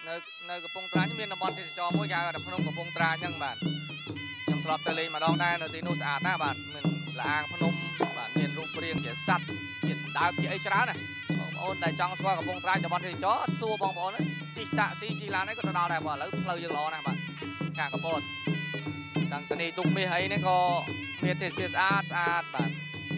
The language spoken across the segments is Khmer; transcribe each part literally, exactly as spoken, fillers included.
នៅនៅកំពង់ត្រាញមានតំបន់ទេសចរមួយគេហៅថាភ្នំកំពង់ត្រាញហ្នឹងបាទខ្ញុំធ្លាប់ទៅលេងម្ដងដែរនៅទីនោះស្អាតណាស់បាទមានលាងភ្នំបាទមានរូបរាងជាសត្វជាដើកជាអីច្រើនណាបងប្អូនដែលចង់ស្គាល់កំពង់ត្រាញតំបន់ទេសចរអត់សួរបងប្អូនជិះតាក់ស៊ីជិះឡានអីក៏ទៅដល់ដែរបាទឥឡូវផ្លូវយើងល្អណាស់បាទខាងកំពតតាំងតនីទុកមាសអីនេះក៏មានទេសភាពស្អាតស្អាតបាទឥ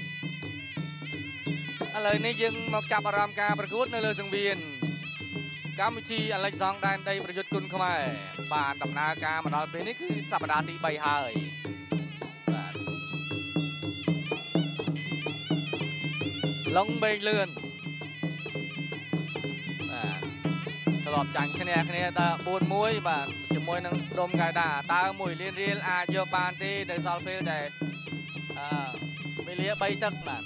ឡូវនេះយើងមកចាប់អារម្មណ៍ការប្រកួតនៅលើសង្វៀនកម្មវិធីអាឡិចសងដែនដីប្រយុទ្ធគុណខ្មែរបានដំណើរការមកដល់ពេលនេះគឺសប្តាហ៍ទីបីហើយបាទឡុងបេងលឿនបាទធ្លាប់ចាញ់ឈ្នះគ្នាដល់បួនមួយបាទជាមួយនឹងដុំកៅដាតើមួយលានរៀលអាចយកបានទេនៅសល់ពេលដែលអឺវេលាបីទឹកបាទ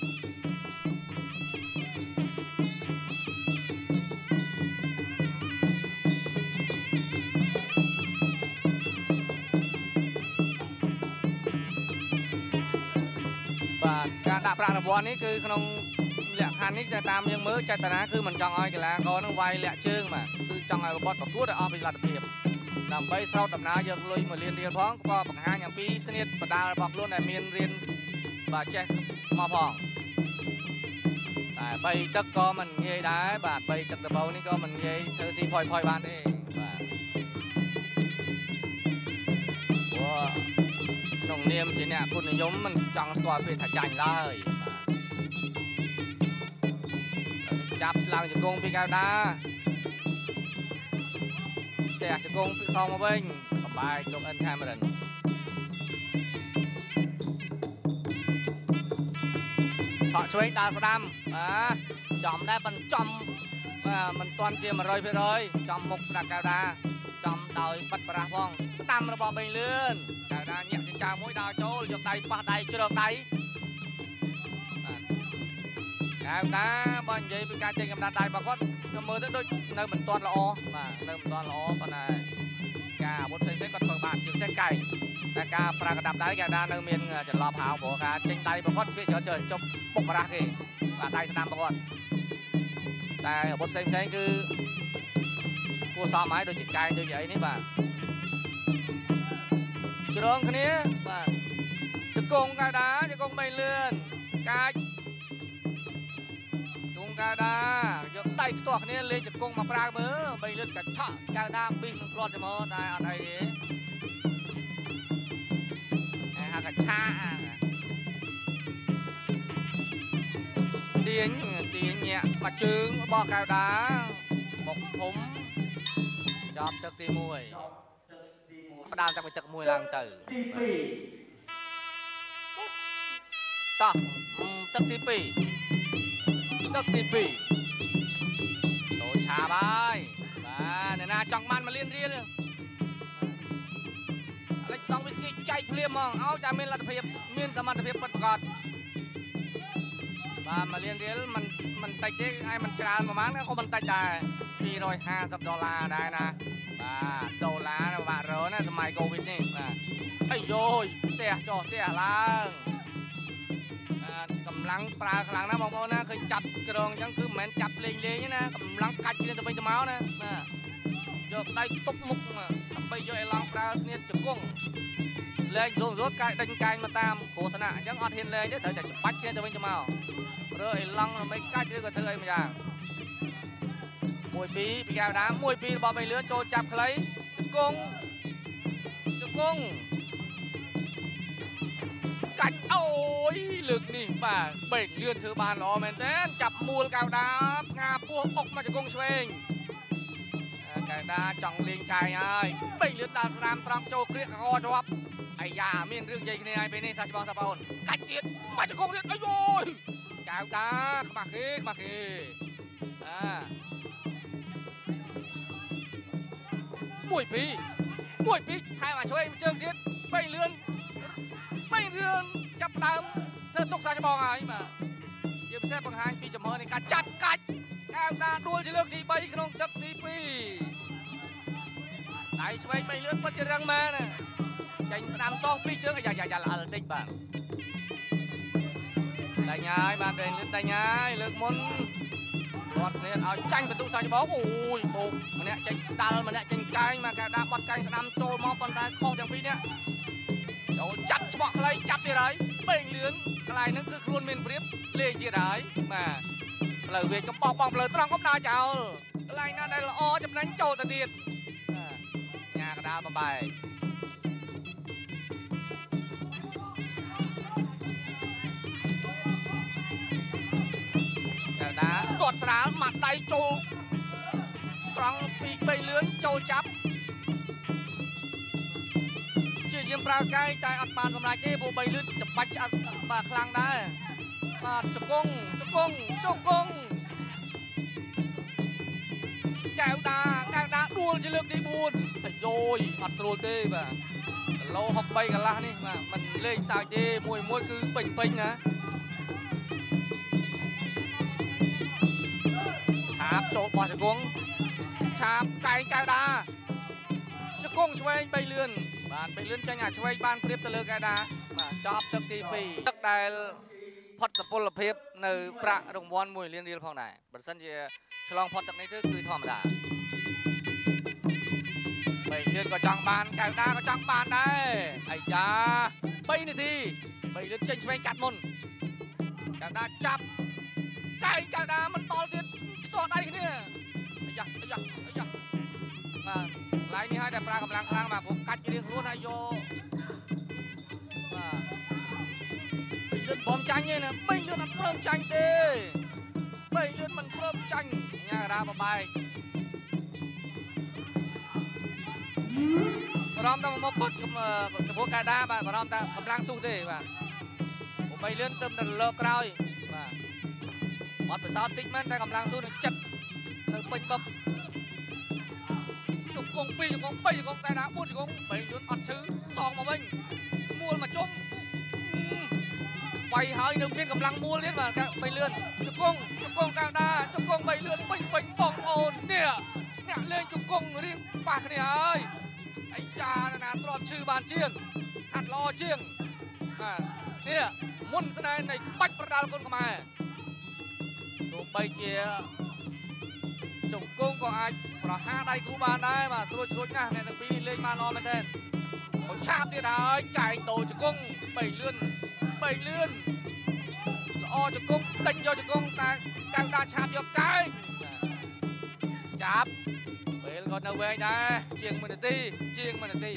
បាទការដាក់ប្រាក់រង្វាន់នេះគឺក្នុងលក្ខខណ្ឌនេះតែតាមយើងមើលចេតនាគឺមិនចង់ឲ្យកីឡាករនឹងវាយលាក់ជើងបាទគឺចង់ឲ្យរបត់ប្រកួតឲ្យអស់ពីលទ្ធភាពដើម្បីស្រោតដំណើរយកលុយមួយលានរៀលផងក៏បង្ហាញអំពីស្នៀតបដារបស់ខ្លួនដែលមានរៀនបាទចេះមកផងតែបីទឹកក៏មិនងាយដែរបាទបីទឹកដបូងនេះក៏មិនងាយធ្វើស៊ីផុយផុយបានទេបាទវ៉ាក្នុងនាមជាអ្នកគុណនិយមមិនចង់ស្គាល់ពាក្យថាចាញ់ឡើយចាប់ឡើងជង្គង់ពីកៅដាផ្ទះជង្គង់ពីសងមកវិញបំបែកលោកអិនខាមេរិនឆក់ឆ្វេងដើរស្ដាំបាទចំដែរមិនចំបាទមិនទាន់ជា một trăm phần trăm ចំមុខដាក់កៅដាចំដោយបាត់ប្រាស់ផងស្ដាំរបស់បេងលឿនកៅដាញាក់ចិញ្ចើមមួយដើរចូលយកដៃប៉ះដៃជ្រកដៃកៅដាបើនិយាយពីការចេញកម្ដៅដៃរបស់គាត់ខ្ញុំមើលទៅដូចនៅមិនទាន់ល្អបាទនៅមិនទាន់ល្អប៉ុន្តែការអាវុធផ្សេងៗគាត់ធ្វើបានជាពិសេសកែងតែការប្រើកណ្ដាប់ដៃកៅដានៅមានចន្លោះហៅព្រោះការចេញដៃរបស់គាត់វាច្រើនច្រើនចុកបុកបារះគេបាទដៃស្ដាំរបស់គាត់តែអាវុធផ្សេងៗគឺគួរសមហើយដូចជាកែងដូចជាអីនេះបាទជ្រងគ្នាបាទជង្គង់កៅដាជង្គង់បេងលឿនកាច់ជង្គង់កៅដាយកដៃខ្ទាស់គ្នាលេងជង្គង់មកប្រើមើលបេងលឿនកាឆក់កៅដាពីសនឹងផ្លាត់ចាំតែអត់អីទេអាហៅកាឆាទាញទាញញាក់មកជើងរបស់កៅដាបុកធំចប់ទឹកទីមួយផ្ដើមจากពីទឹកមួយឡើងទៅទីពីរតោះទឹកទីពីរទឹកទីពីរតូចឆាបហើយបាទអ្នកណាចង់បានមកលៀនរៀលអាឡិចសងវីស្គីចែកភ្លាមហ្មងឲ្យតែមានលទ្ធភាពមានសមត្ថភាពពិតប្រាកដបាទមកលៀនរៀលមិនមិនតិចទេហើយមិនច្រើនប្រហែលក៏មិនតិចដែរពីររយห้าสิบដុល្លារដែរណាបាទដុល្លារនៅបាក់រណាសម័យកូវីដនេះបាទអាយយោយផ្ទះចុះផ្ទះឡើងបាទកម្លាំងប្រើខ្លាំងណាបងប្អូនណាឃើញចាប់ក្រងអញ្ចឹងគឺមិនមែនចាប់លេងលេងទេណាកម្លាំងកាច់គ្នាទៅវិញទៅមកណាបាទយកដៃខ្ទប់មុខដើម្បីយកឲ្យឡងប្រើស្នៀតជង្គង់លេងរត់រត់កាយដេញកាយមកតាមគ្រោះថ្នាក់អញ្ចឹងអត់ហ៊ានលេងទេត្រូវតែច្បាច់គ្នាទៅវិញទៅមករើឲ្យឡងដើម្បីកាច់ឬក៏ធ្វើអីមួយយ៉ាងមួយពីរពីកៅដាមួយពីររបស់បេងលឿនចូលចាប់ខ្លីជង្គង់ជង្គង់កាច់អូយលើកនេះបាទបេងលឿនធ្វើបានល្អមែនទែនចាប់មូលកៅដាផ្ងាពោះអុកមកជង្គង់ឆ្វេងកៅដាចង់លេងកាយហើយបេងលឿនដើរស្រាមត្រង់ចូលគ្រាកកកជាប់អាយ៉ាមានរឿងនិយាយគ្នាហើយពេលនេះសាច់បងសាប់អូនកាច់ទៀតមកជង្គង់ទៀតអាយោយកៅដាខ្មាស់គេខ្មាស់គេអាមួយពីរមួយពីរថែមមកឆ្វេងជើងទៀតបេងលឿនបេងលឿនចាប់ដើមធ្វើទុកសាច់បងហើយបាទជាពិសេសបង្ហាញពីចំហនៃការចាប់កាច់កៅដាដួលជាលើកទីបីក្នុងទឹកទីពីរដៃឆ្វេងបេងលឿនពិតជារឹងមែនណាចេញស្ដាំសងពីរជើងអាយ៉ាយ៉ាល្អិលតិចបាទដៃញ៉ាយបាទបេងលឿនដៃញ៉ាយលើកមុនรอดเนี่ยเอาจังประตูใส่บอลโอ้ยโอ้มันเนี่ยจังดัลมันเนี่ยจังไกลมากระดาบอลไกลสนามโจมอปันตาข้ออย่างพี่เนี่ยเดี๋ยวจับฉบับอะไรจับที่ไรเป่งเลือนอะไรนั่นคือครูนเมนเปรียบเลี้ยงที่ไรมาเลยเวกกับปอกปองเลยตรังก็นาเจ้าอะไรนั่นได้ละอ้อจับนั้นโจตะเดียดงากระดาบใบกระดาตรวจสนามหมัดไดโจตรังปีกใบเลือนโจจับชื่อยิมปลาไก่ใจอัดปานสำหรับเจ้าโบใบเลือนจะปัดอัดปลาคลังได้มาจุกงจุกงจุกงแก้วดาแก้วดาดูจะเลือกที่บุญโยยอัดสโลเต้แบบโลหกใบกันละนี่มามันเล่นสาวเจ้มวยมวยคือเป่งเป่งนะชาบโจบอลจุกงชาบไก่แก้วดาจุกงช่วยใบเลือนบ้านใบเลือนจะงานช่วยบ้านเปรียบตะเลือกแก้วดามาจอบตึกทีปีตึกได้พอดสปอลเพียบในประรางวัลมวยเรียนเรียนพองไหนบัดซันจะฉลองพอดจากนี้คือธรรมดาไปเลื่อนก็จังบานไก่ดาก็จังบานได้ไอ้ยาไปนาทีไปเลื่อนเจนช่วยกัดมุนไก่ดาจับไก่ไก่ดามันต่อเดียดต่อได้เนี่ยไอ้ยาไอ้ยาไอ้ยามาลายนี้ให้แต่ปลากำลังพลังมาผมกัดเรียงรู้นายโยเลื่อนบอมจังเนี่ยนะไม่เลื่อนมันเพิ่มจังเต้ไม่เลื่อนมันเพิ่มจังงาราบใบพร้อมต้องมาปดกับสมบูรณ์การด่ามาพร้อมต้องกำลังสู้เต้มาผมไปเลื่อนเติมแต่เลิกเรามาหมดไปซ้อมติ๊กมันได้กำลังสู้หนึ่งจัดหนึ่งเป็นแบบจุกกงปีจุกกงปีจุกกงการด่าพูดจุกกงไปเลื่อนอัดชื้อตองมาวิ่งม้วนมาจุ่มไปหายหนึ่งเพียงกำลังม้วนเลี้ยนมาไปเลื่อนจุกกงจุกกงกลางดาจุกกงไปเลื่อนปิงปิงปองโอนเนี่ยเนี่ยเล่นจุกกงเรียงปากเนี่ยไอ้จานะนะตรอมชื่อบานเชียงอัดรอเชียงเนี่ยมุนสนายในปัจประดาลคนเข้ามาตัวใบเจียจุกกงก็อาจประหารได้กูบานได้มาสรุปสรุปนะเนี่ยตั้งปีนี้เล่นมานอนมาแทนเขาชาบเนี่ยได้ไก่โตจุกกงไปเลื่อนไปเลื่อนออจุกงติงโยจุกงแต่กางดาชาบโยไก่จับเปลก่อนเอาไว้นะเชียงมันตีเชียงมันตี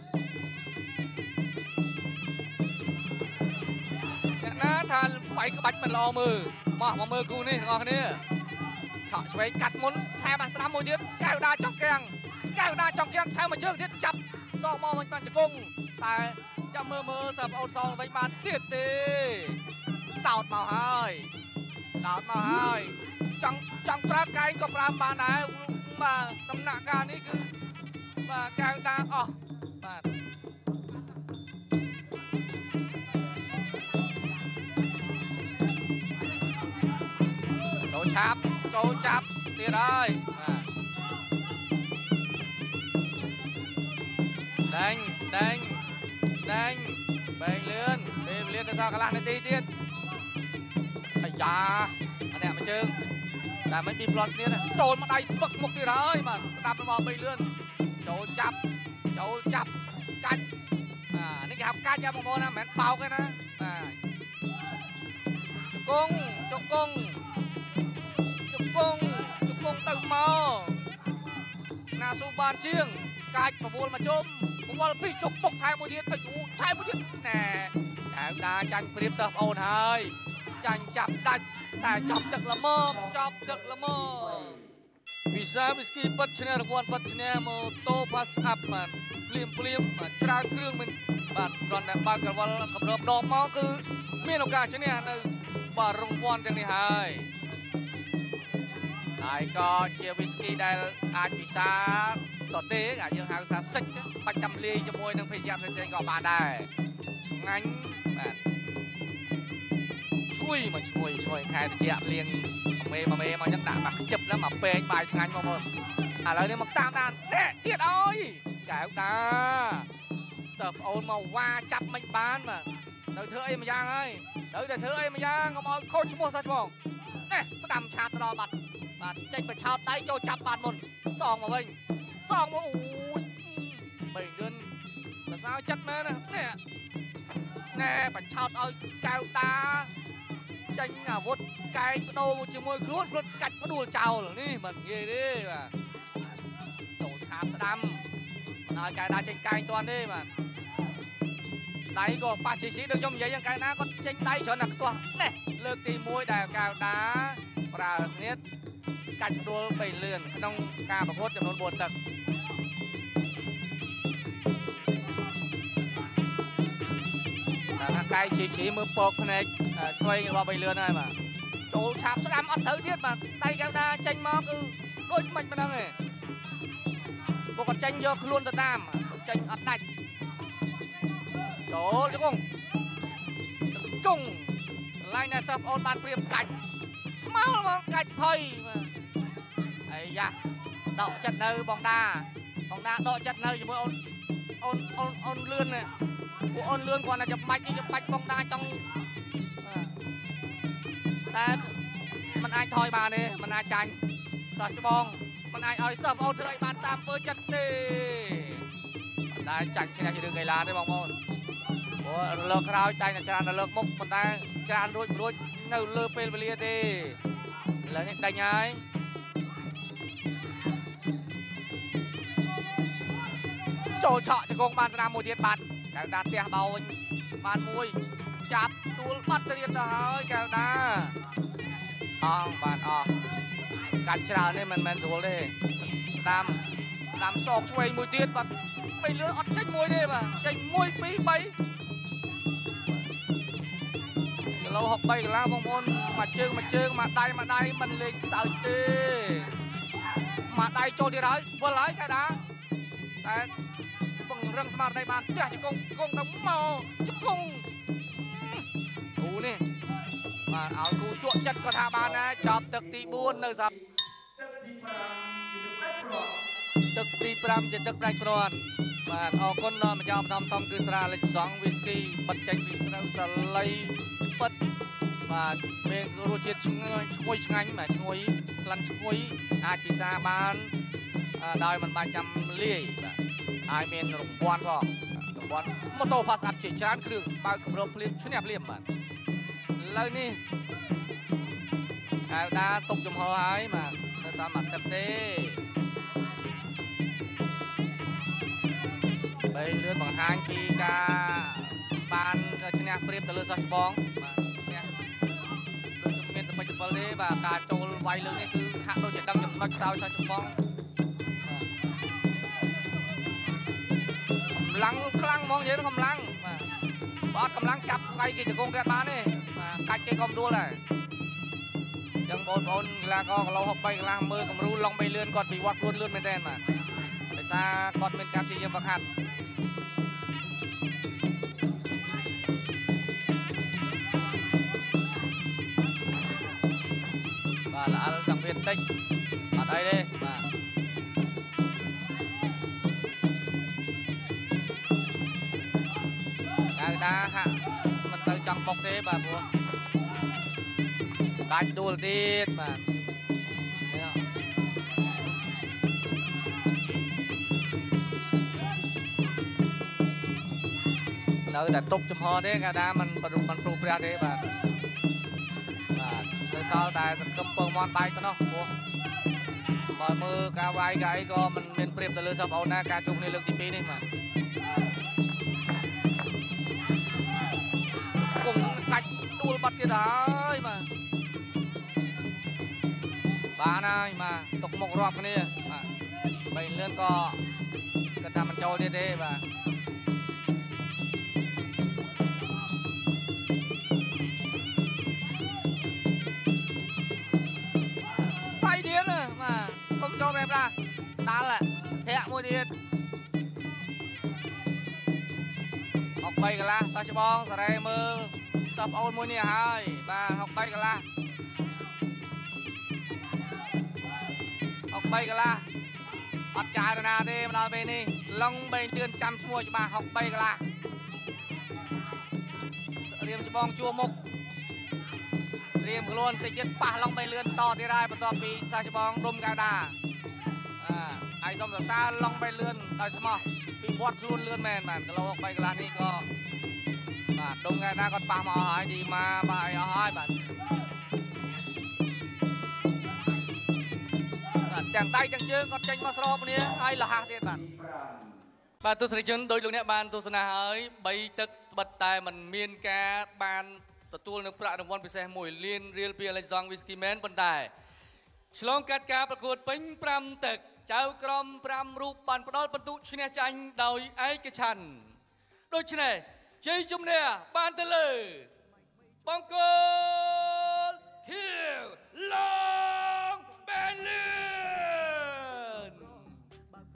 อย่างนั้นทานไปกระบัดมันรอมือมามามือกูนี่งอคนนี้เฉาะช่วยกัดมุนแทงมาสนามมวยยืดแก้วดาจอกแกงแก้วดาจอกแกงแทงมาเชือกยืดจับซองมอมันมันจุกงแต่จะมือมือสับเอาซองไปมาเตี้ยตีตอดมาให้ตอดมาให้จังจังปลาไก่ก็ปลาบานไหนมาตำหนักการนี้คือมาแกงดาอ๋อมาโจชับโจจับตีเลยแดงแดงแดงเบงเลื่อนเบงเลื่อนจะซากระลาในตีเตี้ยไอ้ยาอันนี้ไม่เชิงแต่ไม่มีพลอสเนี่ยนะโจนมาได้สปักมุกที่ไรมาตามไปบอลเบงเลื่อนโจจับโจจับกัดอ่านี่ครับกัดยาบอลนะแมนเป่ากันนะอ่าจุกงจุกงจุกงจุกงตื่นมานาสูบานเชียงกัดบอลมาจมบอลพี่จมปกไทยมวยเดียนไปอยู่ไทยมวยเดียนแน่แข่งดาจันเปรียบเสิร์ฟโอนให้จันจับได้แต่จับดึกละเมอจับดึกละเมอวิซาวิสกี้ปัดชนะรางวัลปัดชนะโมโตพัสอัพมันเปลี่ยนเปลี่ยนมาจราเครื่องมันบัดก่อนแต่บางกันวันกับรอบดอกมอคือมีโอกาสชนะในบาร์รางวัลอย่างนี้ให้ไอ้ก็เชียร์วิสกี้ได้อาจวิซาต่อเตะอ่ะยังหาวิซาสิกประจำลีจะมวยหนึ่งพยายามเซ็นๆก็บานได้งั้นแบบช่วยมาช่วยช่วยใครจะเจียบเลี้ยงมาเมย์มาเมย์มาจังด่ามาจับแล้วมาเปย์ไปช่างมาหมดอ่ะแล้วเนี่ยมาตามด่านเนี่ยเตี้ยอ้อยแก้วตาเสิร์ฟโอนมาว่าจับไม่บานมาเดี๋ยวเธอไอ้มาย่างไอ้เดี๋ยวแต่เธอไอ้มาย่างก็มาโคชโม่ซะช่วงเนี่ยสดำชาตรอบัดបាទចេញបឆោតដៃចូលចាប់បានមុនសងមកវិញសងមកអូយបីលឿនសរសើរចិត្តមែនណានេះណែបឆោតឲ្យកៅតាចេញអាវុធកែងបដូរជាមួយខ្លួនខ្លួនកាច់ផ្ដួលចោលនេះមិនងាយទេបាទចូលឆាបស្ដាំមិនឲ្យកែតាចេញកែងតាន់ទេបាទដៃក៏ប៉ះជីជីដូចខ្ញុំនិយាយយ៉ាងកែតាគាត់ចេញដៃច្រើនណាស់ខ្ទាស់នេះលើកទីមួយដែលកៅតាប្រើស្នៀតកាច់ផ្ដួលបីលឿនក្នុងការប្រកួតចំនួនបួនទឹកតែកែជីជីមើលពកភ្នែកឆ្វេងរបស់បីលឿនហើយបាទចូលឆាបស្ដាំអត់ត្រូវទៀតបាទដៃកៅតាចេញមកគឺដូចមិនប៉ុណ្ណឹងទេពួកគាត់ចេញយកខ្លួនទៅតាមចេញអត់ដាច់ចូលជង្គង់ជង្គង់ឡាយណែសាប់អូនបានព្រៀបកាច់ថ្មោលមកកាច់ផុយបាទអាយ៉ាដកចិត្តនៅបងតាបងតាដកចិត្តនៅជាមួយអូនអូនអូនអូនលឿនណាពួកអូនលឿនគាត់តែចាប់បាច់នេះចាប់បាច់បងតាចង់តែมันអាចថយបានទេมันអាចចាញ់សោះច្បងมันអាចឲ្យសាប់អូនធ្វើឲ្យបានតាមពើចិត្តទេតែចាញ់ឈ្នះជារឿងកីឡាទេបងប្អូនព្រោះរលកក្រោយតែច្រើនរលកមុខប៉ុន្តែច្រើនរួចរួចនៅលើពេលវេលាទេឥឡូវនេះដេញហើយចូលឆក់ជង្គង់បានស្នាមមួយទៀតបាត់កៅដាផ្ទះបោវិញបានមួយចាប់ដួលបាត់ទៅទៀតទៅហើយកៅដាអងបានអស់កាច់ច្រើននេះមិនមែនស្រួលទេស្ដាំស្ដាំសោកឆ្វេងមួយទៀតបាត់បីលឿនអត់ចេញមួយទេបាទចេញមួយពីរបីគីឡូហុកបីកន្លះបងប្អូនមួយជើងមួយជើងមួយដៃមួយដៃមិនលេងសើចទេមួយដៃចូលទៀតហើយវិលហើយកៅដាតែពង្រឹងស្មារតីបានផ្ទះជង្គង់ជង្គង់ទៅមកជង្គង់គូនេះបាទឲ្យគូជក់ចិត្តក៏ថាបានដែរចប់ទឹកទីបួននៅសប្តាហ៍ទឹកទីប្រាំជាទឹកផ្ដាច់ព្រាត់បាទអរគុណដល់ម្ចាស់បឋមធំគឺស្រាលិចសង់វីស្គីបិទចេញពីស្រូវសាលីពិតបាទមានរសជាតិឈ្ងុយឈ្ងុយឆ្ងាញ់បាទឈ្ងុយក្លិនឈ្ងុយអាចពិសាបានដោយមិនបាច់ចាំលាយបាទហើយមានរង្វាន់ផងរង្វាន់ម៉ូតូ Fast Up ជាច្រើនគ្រឿងបើកគម្របភ្លាមឈ្នះភ្លាមបាទឥឡូវនេះកៅដាតុបចំហហើយបាទនៅសល់មួយទឹកទេបីលឿនបង្ហាញពីការបានឈ្នះព្រៀបទៅលើសិស្សច្បងបាទឈ្នះដូចមានសមិទ្ធផលទេបាទការចូលវាយលើនេះគឺហាក់ដូចជាដឹងចំណុចខ្សោយសិស្សច្បងកម្លាំងខ្លាំងហ្មងនិយាយកម្លាំងបាទអត់កម្លាំងចាប់វាយគេជង្គង់គេបានទេបាទកាច់គេក៏មិនដួលដែរអញ្ចឹងបងប្អូនកីឡាករគីឡូហុកបីកន្លះមើលគំរូឡុងបីលឿនគាត់ពិវត្តខ្លួនលឿនមែនទែនបាទដោយសារគាត់មានការព្យាយាមវឹកហាត់បាទល្អលសង្វៀនតិចអត់អីទេបាទកៅដាហាក់មិនទៅចង់បុកទេបាទព្រោះដាច់ដួលទៀតបាទនៅតែតុបចំហទេកៅដាมันមិនព្រុសប្រាទេបាទបាទនៅសល់តែសង្ឃឹមពងមន់បែកប៉ុណ្ណោះព្រោះបើមើលការវាយកាយក៏មិនមានព្រៀបទៅលើសិស្សប្អូនណាការជួបគ្នាលើកទីពីរនេះបាទគង់កាច់ដួលបាត់ទៀតហើយបាទបានហើយបាទទុកមុខរាប់គ្នាបាទបីលឿនក៏គាត់ថាមិនចូលទៀតទេបាទបាយទៀតបាទកុំចូលបែបណាដាល់ធាក់មួយទៀតអុកបីកន្លះសិស្សច្បងសារ៉េមើលសិស្សប្អូនមួយនេះហើយបាទអុកបីកន្លះអុកបីកន្លះអត់ចាយណាទេមកដល់ពេលនេះឡុងបែងទឿនចាំឈ្មោះច្បាស់អុកបីកន្លះរៀមច្បងជួមុខរៀមខ្លួនតិចទៀតប៉ះឡងបីលឿនតទៀតហើយបន្ទាប់ពីសាច់ច្បងដុំកៅដាអាយសុំសរសើរឡងបីលឿនដោយស្មោះពីវត្តខ្លួនលឿនមែនបាទគីឡូបីកន្លះនេះក៏បាទដុំកៅដាគាត់ប៉ះមកអស់ហើយឌីម៉ាប៉ះអីអស់ហើយបាទទាំងដៃទាំងជើងគាត់ចេញមកស្របគ្នាហើយលះទៀតបាទបាទទស្សនិកជនដោយលោកអ្នកបានទស្សនាហើយបីទឹកបិទតែมันមានការបានទទួលនៅប្រាក់រង្វាន់ពិសេសមួយលានរៀលពី Alexander Whisky Man ប៉ុន្តែឆ្លងកាត់ការប្រកួតពេញប្រាំទឹកចៅក្រមប្រាំរូបបានផ្ដល់បន្ទុកឈ្នះចាញ់ដោយឯកច្ឆន្ទដូច្នេះជ័យជំនះបានទៅលើបង្គោលខៀវឡងបែនលឿ